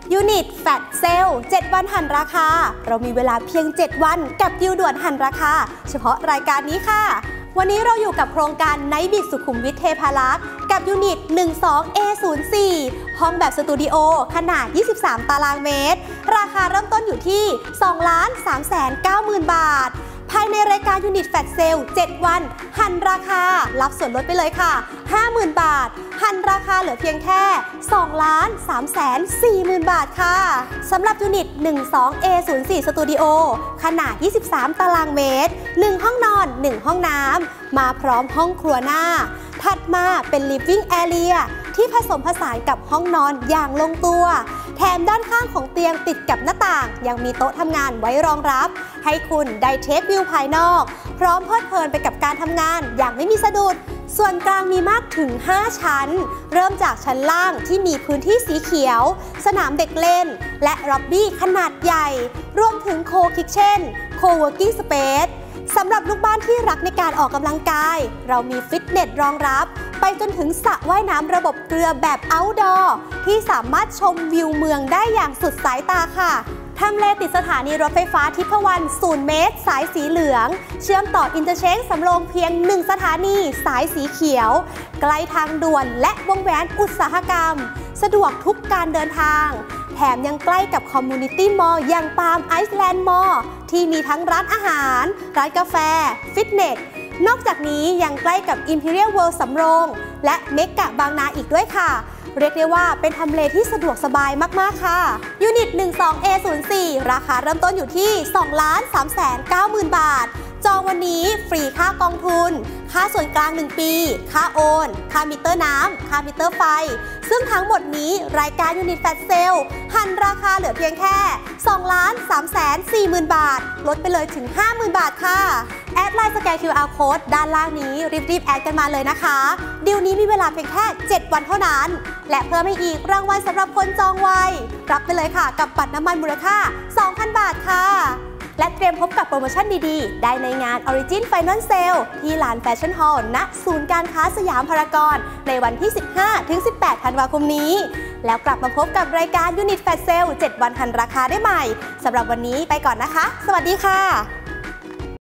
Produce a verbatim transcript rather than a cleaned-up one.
ยูนิตแฟลชเซลเจ็ดวันหันราคาเรามีเวลาเพียงเจ็ดวันกับดิวด่วนหันราคาเฉพาะรายการนี้ค่ะวันนี้เราอยู่กับโครงการไนท์บิทสุขุมวิทเทพารักษ์กับยูนิต หนึ่งสอง เอ ศูนย์ สี่ ห้องแบบสตูดิโอขนาด ยี่สิบสาม ตารางเมตรราคาเริ่มต้นอยู่ที่ สองล้านสามแสนเก้าหมื่น บาทภายในรายการยูนิตแฟลชเซลเจ็ดวันหันราคารับส่วนลดไปเลยค่ะ ห้าหมื่น บาทหันราคาเหลือเพียงแค่ สองล้านสามแสนสี่หมื่น บาทค่ะสำหรับยูนิต หนึ่งสอง เอ ศูนย์ สี่ สตูดิโอขนาด ยี่สิบสาม ตารางเมตรหนึ่งห้องนอน หนึ่ง ห้องน้ำมาพร้อมห้องครัวหน้าถัดมาเป็น Living Area ที่ผสมผสานกับห้องนอนอย่างลงตัวแถมด้านข้างของเตียงติดกับหน้าต่างยังมีโต๊ะทำงานไว้รองรับให้คุณได้เทควิวภายนอกพร้อมเพลิดเพลินไปกับการทำงานอย่างไม่มีสะดุดส่วนกลางมีมากถึงห้าชั้นเริ่มจากชั้นล่างที่มีพื้นที่สีเขียวสนามเด็กเล่นและล็อบบี้ขนาดใหญ่รวมถึงโคคิทเช่นโคเวิร์กิ้งสเปซสำหรับลูกบ้านที่รักในการออกกำลังกายเรามีฟิตเนสรองรับไปจนถึงสระว่ายน้ำระบบเกลือแบบ Outdoor ที่สามารถชมวิวเมืองได้อย่างสุดสายตาค่ะทำเลติดสถานีรถไฟฟ้าทิพวรรณศูนย์เมตรสายสีเหลืองเชื่อมต่ออินเตอร์เชนจ์สำโรงเพียงหนึ่งสถานีสายสีเขียวใกล้ทางด่วนและวงแหวนอุตสาหกรรมสะดวกทุกการเดินทางแถมยังใกล้กับคอมมูนิตี้มอลล์อย่างปาล์มไอซ์แลนด์มอลล์ที่มีทั้งร้านอาหารร้านกาแฟฟิตเนสนอกจากนี้ยังใกล้กับ Imperial World สำโรงและเมกะบางนาอีกด้วยค่ะเรียกได้ว่าเป็นทำเลที่สะดวกสบายมากๆค่ะยูนิต หนึ่งสอง เอ ศูนย์ สี่ ราคาเริ่มต้นอยู่ที่ สองล้านสามแสนเก้าหมื่น บาทจองวันนี้ฟรีค่ากองทุนค่าส่วนกลางหนึ่งปีค่าโอนค่ามิเตอร์น้ำค่ามิเตอร์ไฟซึ่งทั้งหมดนี้รายการยูนิตแฟลชเซลหันราคาเหลือเพียงแค่ สองล้านสามแสนสี่หมื่น บาทลดไปเลยถึง ห้าหมื่น บาทค่ะแอดไลน์สแกน คิว อาร์ Code ด้านล่างนี้รีบๆแอดกันมาเลยนะคะดีลนี้มีเวลาเพียงแค่เจ็ดวันเท่านั้นและเพิ่มให้อีกรางวัลสำหรับคนจองไวรับไปเลยค่ะกับบัตรน้ำมันมูลค่า สองพัน บาทค่ะและเตรียมพบกับโปรโมชั่นดีๆได้ในงาน Origin Final Sale ที่ลานแฟชั่นฮอลล์ณศูนย์การค้าสยามพารากอนในวันที่ สิบห้าถึงสิบแปด ธันวาคมนี้แล้วกลับมาพบกับรายการยูนิตแฟลชเซลเจ็ดวันหันราคาได้ใหม่สำหรับวันนี้ไปก่อนนะคะสวัสดีค่ะ